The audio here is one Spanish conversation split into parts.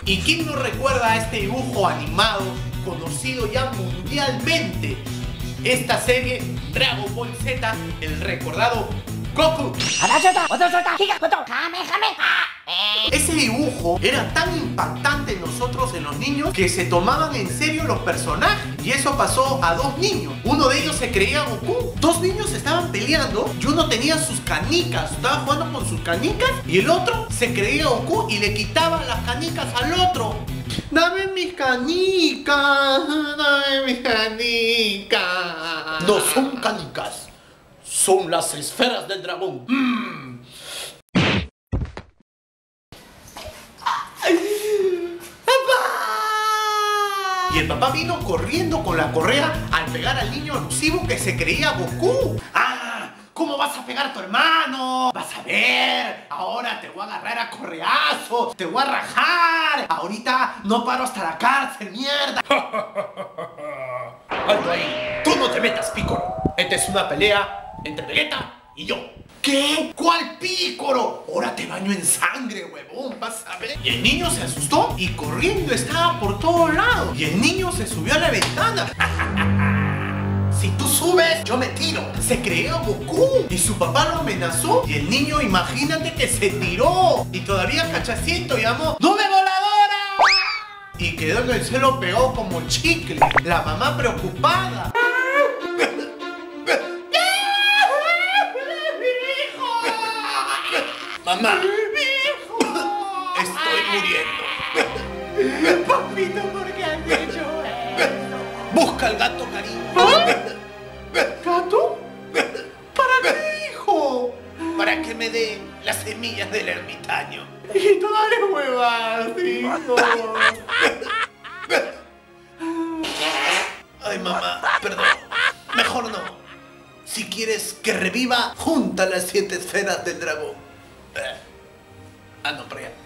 ¿Y quién no recuerda a este dibujo animado conocido ya mundialmente? Esta serie, Dragon Ball Z, el recordado Goku. Ese dibujo era tan impactante en nosotros, en los niños, que se tomaban en serio los personajes. Y eso pasó a dos niños. Uno de ellos se creía Goku. Dos niños estaban peleando y uno tenía sus canicas, estaba jugando con sus canicas, y el otro se creía Goku y le quitaba las canicas al otro. Dame mis canicas, dame mis canicas. No son canicas, son las esferas del dragón. Y el papá vino corriendo con la correa al pegar al niño alusivo que se creía Goku. ¡Ah! ¿Cómo vas a pegar a tu hermano? Vas a ver, ahora te voy a agarrar a correazos, te voy a rajar. Ahorita no paro hasta la cárcel, mierda. Alto ahí, tú no te metas, Piccolo. Esta es una pelea entre Vegeta y yo. ¿Qué? ¿Cuál Pícoro? Ahora te baño en sangre, huevón, vas a ver. Y el niño se asustó y corriendo estaba por todos lados. Y el niño se subió a la ventana. Si tú subes, yo me tiro. Se creía Goku y su papá lo amenazó. Y el niño, imagínate que se tiró. Y todavía Cachacito llamó: ¡Nube voladora! Y quedó en el suelo pegado como chicle. La mamá preocupada. Mamá, ¡Hijo! estoy muriendo. Papito, ¿por qué has hecho eso? Busca al gato, cariño. ¿Gato? ¿Para qué, hijo? Para que me dé las semillas del ermitaño. Hijito, dale huevas, hijo. Ay, mamá, perdón. Mejor no. Si quieres que reviva, junta las 7 esferas del dragón. No, para allá.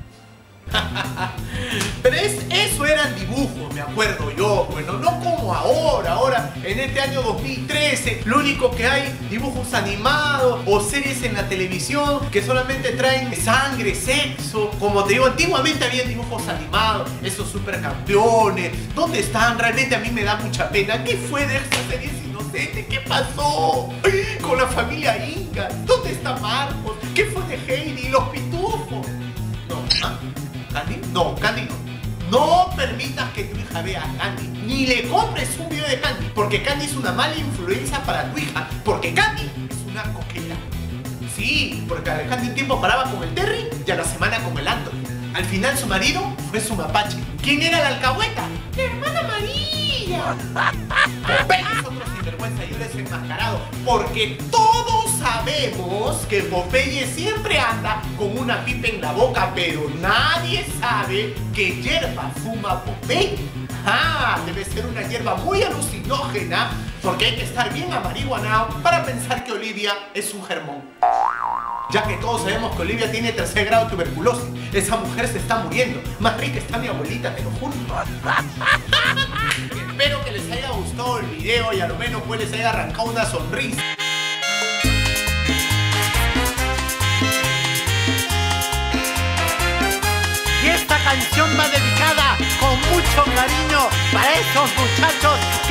Pero eso eran dibujos, me acuerdo yo. Bueno, no como ahora en este año 2013, lo único que hay, dibujos animados o series en la televisión que solamente traen sangre, sexo. Como te digo, antiguamente había dibujos animados, esos supercampeones. ¿Dónde están? Realmente a mí me da mucha pena. ¿Qué fue de esas series inocentes? ¿Qué pasó con la familia Inga? ¿Dónde está Marcos? ¿Qué fue de Heidi y los pitufos? No, ¿ah? ¿Candy? No, Candy no. No permitas que tu hija vea a Candy. Ni le compres un video de Candy. Porque Candy es una mala influencia para tu hija. Porque Candy es una coqueta. Sí, porque Candy un tiempo paraba con el Terry y a la semana con el Anthony. Al final su marido fue su mapache. ¿Quién era la alcahueta? ¡La hermana María! Popeye es otro sinvergüenza y él es enmascarado. Porque todos sabemos que Popeye siempre anda con una pipa en la boca, pero nadie sabe qué hierba fuma Popeye. Ah, debe ser una hierba muy alucinógena, porque hay que estar bien amarihuanado para pensar que Olivia es un germón. Ya que todos sabemos que Olivia tiene 3er grado de tuberculosis. Esa mujer se está muriendo. Más rica está mi abuelita, te lo juro. Espero que les haya gustado el video y a lo menos pues les haya arrancado una sonrisa. Y esta canción va dedicada con mucho cariño para esos muchachos